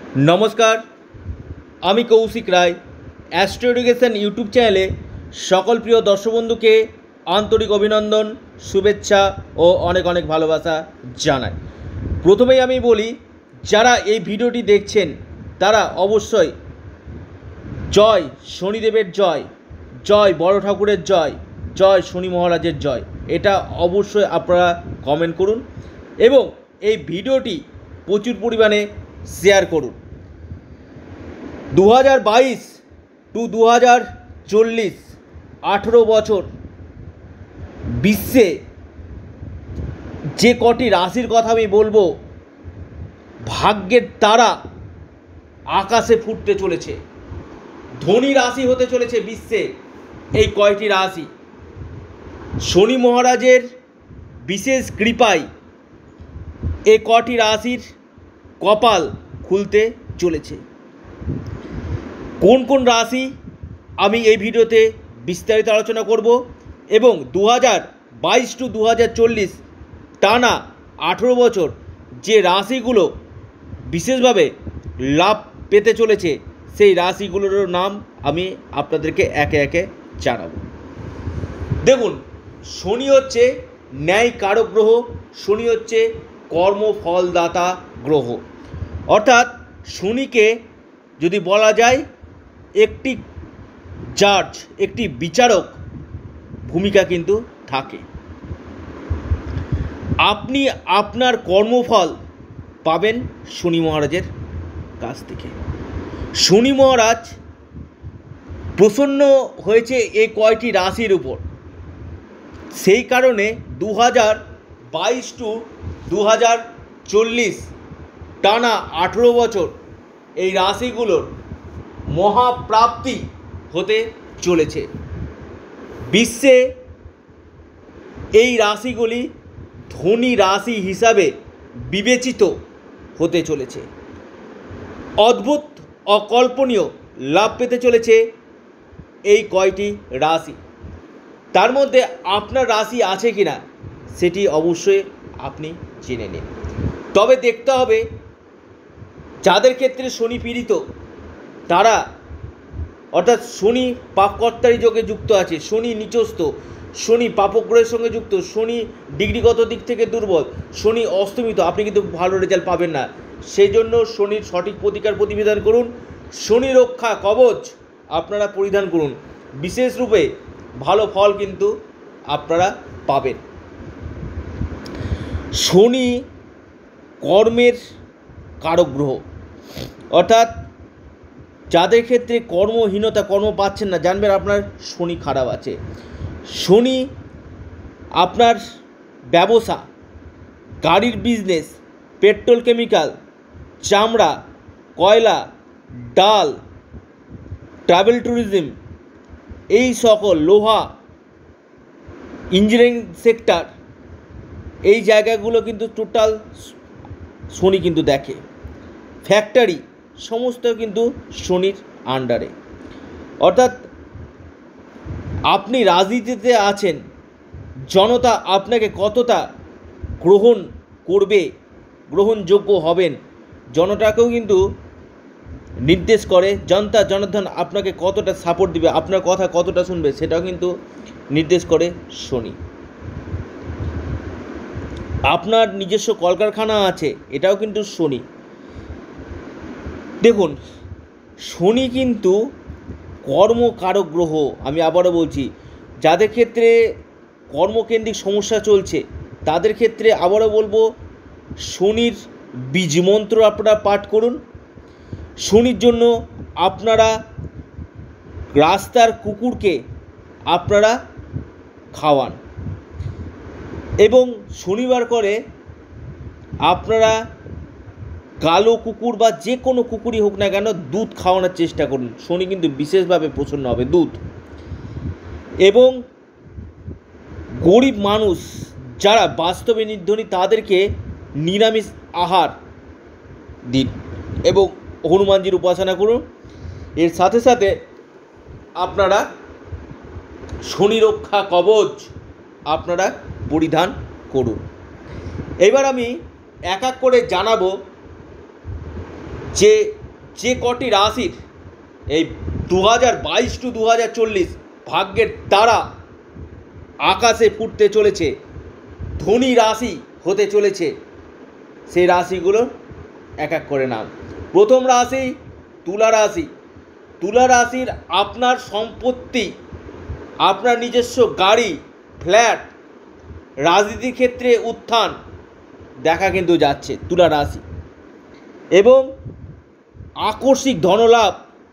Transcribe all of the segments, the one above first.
নমস্কার, আমি Koushik Roy. Astro education YouTube চ্যানেলে সকল প্রিয় দর্শক বন্ধুকে আন্তরিক অভিনন্দন, শুভেচ্ছা ও অনেক অনেক ভালোবাসা জানাই। প্রথমেই আমি বলি, যারা এই ভিডিওটি দেখছেন তারা অবশ্যই জয় শনিদেবের জয়, জয় বড় ঠাকুরের জয়, জয় শনি মহারাজের জয়, এটা অবশ্যই আপনারা কমেন্ট করুন এবং এই ভিডিওটি প্রচুর পরিমাণে শেয়ার করুন। 2022 টু 2040 18 বছর বিশ্বে যে কটি রাশির কথা আমি বলবো, ভাগ্যের তারা আকাশে ফুটতে চলেছে, ধনী রাশি হতে চলেছে বিশ্বে এই কয়টি রাশি। শনি মহারাজের বিশেষ কৃপায় এই কটি রাশির কপাল খুলতে চলেছে। কোন কোন রাশি আমি এই ভিডিওতে বিস্তারিত আলোচনা করব এবং 2022 টু 2040 টানা 18 বছর যে রাশিগুলো বিশেষভাবে লাভ পেতে চলেছে সেই রাশিগুলোর নাম আমি আপনাদেরকে একে একে জানাবো। দেখুন, শনি হচ্ছে ন্যায় কারক গ্রহ, শনি হচ্ছে কর্মফলদাতা গ্রহ। অর্থাৎ শনিকে যদি বলা যায় একটি জাজ, একটি বিচারক ভূমিকা কিন্তু থাকে। আপনি আপনার কর্মফল পাবেন শনি মহারাজের কাছ থেকে। শনি মহারাজ প্রসন্ন হয়েছে এই কয়টি রাশির উপর, সেই কারণে 2022 টু 2040 টানা 18 বছর এই রাশিগুলোর মহাপ্রাপ্তি হতে চলেছে। বিশ্বে এই রাশিগুলি ধনী রাশি হিসাবে বিবেচিত হতে চলেছে। অদ্ভুত অকল্পনীয় লাভ পেতে চলেছে এই কয়টি রাশি। তার মধ্যে আপনার রাশি আছে কি না সেটি অবশ্যই আপনি জেনে নিন। তবে দেখতে হবে যাদের ক্ষেত্রে শনি পীড়িত তারা, অর্থাৎ শনি পাপকর্তারি যোগে যুক্ত আছে, শনি নিচস্থ, শনি পাপগ্রহের সঙ্গে যুক্ত, শনি ডিগ্রিগত দিক থেকে দুর্বল, শনি অস্তমিত, আপনি কিন্তু ভালো রেজাল্ট পাবেন না। সেই জন্য শনির সঠিক প্রতিকার প্রতিবিধান করুন, শনি রক্ষা কবচ আপনারা পরিধান করুন, বিশেষ রূপে ভালো ফল কিন্তু আপনারা পাবেন। শনি কর্মের কারক গ্রহ, অর্থাৎ যাদের ক্ষেত্রে কর্মহীনতা, কর্ম পাচ্ছেন না, জানবেন আপনার শনি খারাপ আছে। শনি আপনার ব্যবসা, গাড়ির বিজনেস, পেট্রোল কেমিক্যাল, চামড়া, কয়লা, ডাল, ট্রাভেল ট্যুরিজম, এই সকল লোহা, ইঞ্জিনিয়ারিং সেক্টর, এই জায়গাগুলো কিন্তু টোটাল শনি কিন্তু দেখে। ফ্যাক্টরি সমস্ত কিন্তু শনির আন্ডারে। অর্থাৎ আপনি রাজনীতিতে আছেন, জনতা আপনাকে কতটা গ্রহণ করবে, গ্রহণযোগ্য হবেন, জনতাকেও কিন্তু নির্দেশ করে। জনতা জনার্দন আপনাকে কতটা সাপোর্ট দিবে, আপনার কথা কতটা শুনবে, সেটাও কিন্তু নির্দেশ করে শনি। আপনার নিজস্ব কলকারখানা আছে, এটাও কিন্তু শনি। দেখুন, শনি কিন্তু কর্মকারক গ্রহ। আমি আবারও বলছি, যাদের ক্ষেত্রে কর্মকেন্দ্রিক সমস্যা চলছে তাদের ক্ষেত্রে আবারও বলবো, শনির বীজমন্ত্র আপনারা পাঠ করুন। শনির জন্য আপনারা রাস্তার কুকুরকে আপনারা খাওয়ান এবং শনিবার করে আপনারা কালো কুকুর বা যে কোনো কুকুরই হোক না কেন দুধ খাওয়ানোর চেষ্টা করুন। শনি কিন্তু বিশেষভাবে প্রসন্ন হবে দুধ। এবং গরিব মানুষ যারা বাস্তবে নির্ধনী তাদেরকে নিরামিষ আহার দিন এবং হনুমানজির উপাসনা করুন। এর সাথে সাথে আপনারা শনি রক্ষা কবচ আপনারা পরিধান করুন। এবার আমি এক এক করে জানাবো যে যে কটি রাশির এই 2022 টু 2040 ভাগ্যের তারা আকাশে ফুটতে চলেছে, ধনী রাশি হতে চলেছে, সেই রাশিগুলোর এক এক করে নাম। প্রথম রাশি তুলা রাশি। তুলা রাশির আপনার সম্পত্তি, আপনার নিজস্ব গাড়ি, ফ্ল্যাট, রাজনীতির ক্ষেত্রে উত্থান দেখা কিন্তু যাচ্ছে তুলা রাশি, এবং আকস্মিক ধনলাভ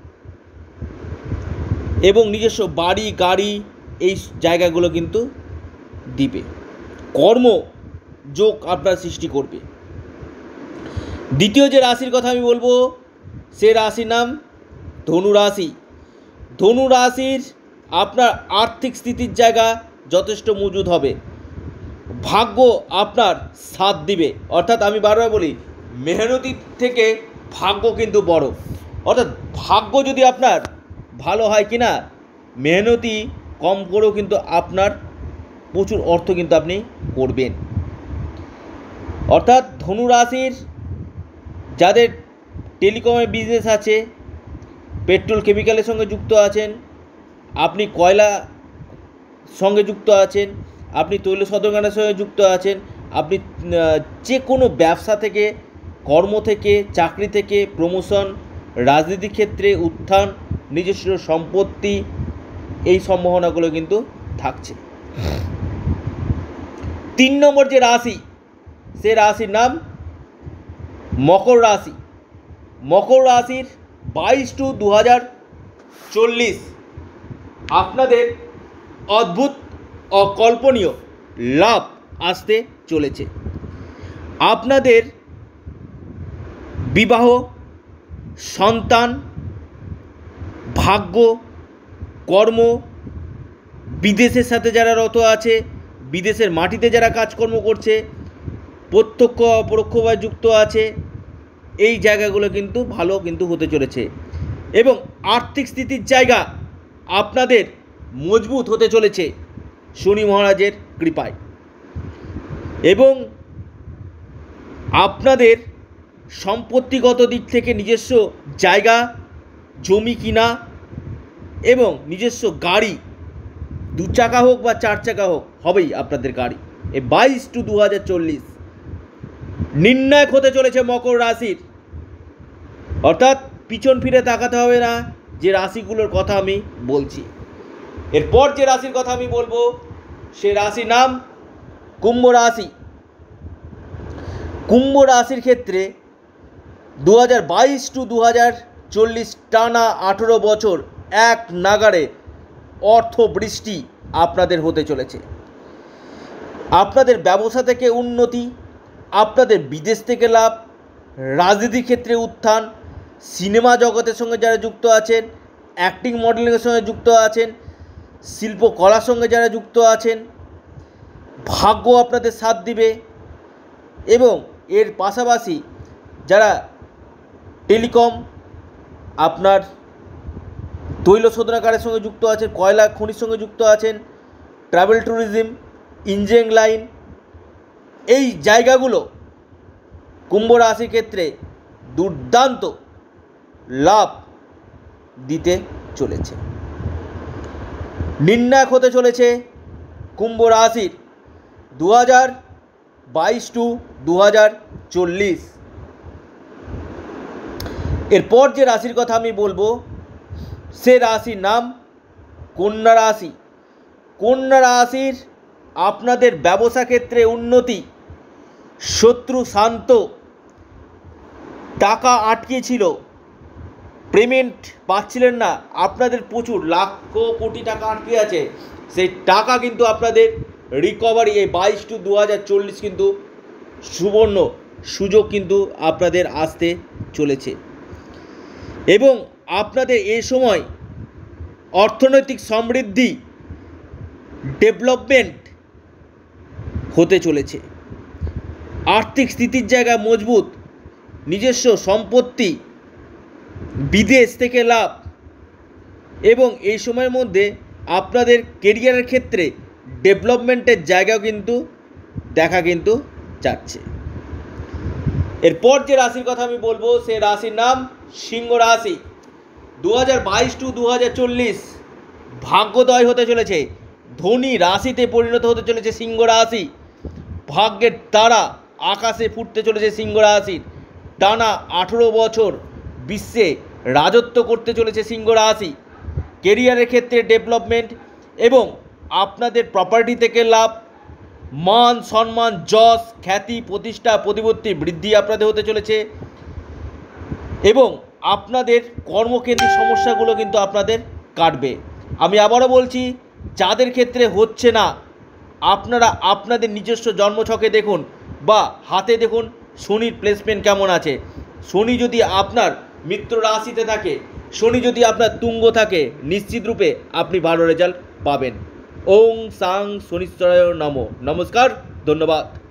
এবং নিজস্ব বাড়ি, গাড়ি, এই জায়গাগুলো কিন্তু দিবে। কর্ম যোগ আপনার সৃষ্টি করবে। দ্বিতীয় যে রাশির কথা আমি বলবো, সে রাশির নাম ধনু রাশি। ধনু রাশির আপনার আর্থিক স্থিতির জায়গা যথেষ্ট মজবুত হবে, ভাগ্য আপনার সাথ দিবে। অর্থাৎ আমি বারবার বলি, মেহনতি থেকে ভাগ্য কিন্তু বড়। অর্থাৎ ভাগ্য যদি আপনার ভালো হয় কি না, মেহনতি কম করেও কিন্তু আপনার প্রচুর অর্থ কিন্তু আপনি করবেন। অর্থাৎ ধনু রাশির যাদের টেলিকমের বিজনেস আছে, পেট্রোল কেমিক্যালের সঙ্গে যুক্ত আছেন, আপনি কয়লা সঙ্গে যুক্ত আছেন, আপনি তৈল শোধনাগারের সঙ্গে যুক্ত আছেন, আপনি যে কোনো ব্যবসা থেকে, কর্ম থেকে, চাকরি থেকে প্রমোশন, রাজনীতির ক্ষেত্রে উত্থান, নিজস্ব সম্পত্তি, এই সম্ভাবনাগুলো কিন্তু থাকছে। 3 নম্বর যে রাশি, সে রাশির নাম মকর রাশি। মকর রাশির 22 টু 2040 আপনাদের অদ্ভুত অকল্পনীয় লাভ আসতে চলেছে। আপনাদের বিবাহ, সন্তান, ভাগ্য, কর্ম, বিদেশের সাথে যারা রত আছে, বিদেশের মাটিতে যারা কাজকর্ম করছে, প্রত্যক্ষ অপরোক্ষভাবে যুক্ত আছে, এই জায়গাগুলো কিন্তু ভালো কিন্তু হতে চলেছে। এবং আর্থিক স্থিতির জায়গা আপনাদের মজবুত হতে চলেছে শনি মহারাজের কৃপায়। এবং আপনাদের সম্পত্তিগত দিক থেকে নিজস্ব জায়গা, জমি কিনা এবং নিজস্ব গাড়ি, 2 চাকা হোক বা 4 চাকা হোক, হবেই আপনাদের গাড়ি। এই 22 টু 2040 নির্ণায়ক হতে চলেছে মকর রাশির। অর্থাৎ পিছন ফিরে তাকাতে হবে না যে রাশিগুলোর কথা আমি বলছি। এরপর যে রাশির কথা আমি বলবো, সে রাশির নাম কুম্ভ রাশি। কুম্ভ রাশির ক্ষেত্রে 2022 টু 2040 টানা 18 বছর এক নাগাড়ে অর্থ বৃষ্টি আপনাদের হতে চলেছে। আপনাদের ব্যবসা থেকে উন্নতি, আপনাদের বিদেশ থেকে লাভ, রাজনীতির ক্ষেত্রে উত্থান, সিনেমা জগতের সঙ্গে যারা যুক্ত আছেন, অ্যাক্টিং মডেলিংয়ের সঙ্গে যুক্ত আছেন, শিল্পকলার সঙ্গে যারা যুক্ত আছেন, ভাগ্য আপনাদের সাথ দিবে। এবং এর পাশাপাশি যারা টেলিকম, আপনার তৈল শোধনাগারের সঙ্গে যুক্ত আছেন, কয়লা খনির সঙ্গে যুক্ত আছেন, ট্রাভেল ট্যুরিজম, ইঞ্জিনিয়ারিং লাইন, এই জায়গাগুলো কুম্ভ রাশির ক্ষেত্রে দুর্দান্ত লাভ দিতে চলেছে। নির্ণায়ক হতে চলেছে কুম্ভ রাশির 2022 টু 2040। এরপর যে রাশির কথা আমি বলবো, সে রাশির নাম কন্যা রাশি। কন্যা রাশির আপনাদের ব্যবসা ক্ষেত্রে উন্নতি, শত্রু শান্ত, টাকা আটকে ছিল, পেমেন্ট পাচ্ছিলেন না, আপনাদের প্রচুর লাখ কোটি টাকা আটকে আছে, সেই টাকা কিন্তু আপনাদের রিকভারি এই 22 টু 2040 কিন্তু সুবর্ণ সুযোগ কিন্তু আপনাদের আসতে চলেছে। এবং আপনাদের এই সময় অর্থনৈতিক সমৃদ্ধি, ডেভেলপমেন্ট হতে চলেছে। আর্থিক স্থিতির জায়গা মজবুত, নিজস্ব সম্পত্তি, বিদেশ থেকে লাভ, এবং এই সময়ের মধ্যে আপনাদের কেরিয়ারের ক্ষেত্রে ডেভেলপমেন্টের জায়গাও কিন্তু দেখা কিন্তু যাচ্ছে। এরপর যে রাশির কথা আমি বলবো সে রাশির নাম সিংহ রাশি। 2022 টু 2040 ভাগ্যোদয় হতে চলেছে, ধনী রাশিতে পরিণত হতে চলেছে সিংহ রাশি। ভাগ্যের তারা আকাশে ফুটতে চলেছে সিংহ রাশির। টানা 18 বছর বিশ্বে রাজত্ব করতে চলেছে সিংহ রাশি। কেরিয়ারের ক্ষেত্রে ডেভেলপমেন্ট এবং আপনাদের প্রপার্টি থেকে লাভ, মান সম্মান, যশ, খ্যাতি, প্রতিষ্ঠা, প্রতিপত্তি বৃদ্ধি আপনাদের হতে চলেছে এবং আপনাদের কর্মকেন্দ্রিক সমস্যাগুলো কিন্তু আপনাদের কাটবে। আমি আবারও বলছি, যাদের ক্ষেত্রে হচ্ছে না আপনারা আপনাদের নিজস্ব জন্মছকে দেখুন বা হাতে দেখুন শনির প্লেসমেন্ট কেমন আছে। শনি যদি আপনার মিত্র রাশিতে থাকে, শনি যদি আপনার তুঙ্গ থাকে, নিশ্চিত রূপে আপনি ভালো রেজাল্ট পাবেন। ওং সাং শনিশ্চরায় নমঃ। নমস্কার, ধন্যবাদ।